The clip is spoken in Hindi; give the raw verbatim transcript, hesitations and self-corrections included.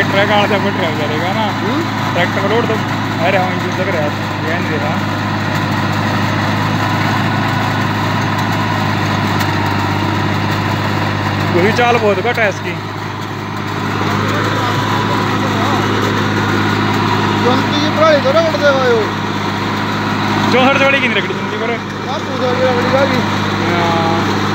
ट्रैक्टर का से फट रहा करेगा ना ट्रैक्टर रोड तो अरे हम यूज कर रहा ये नहीं दे रहा पूरी चाल बहुत घट है इसकी चौहठ जोड़ी की नहीं रखी जिंदगी पर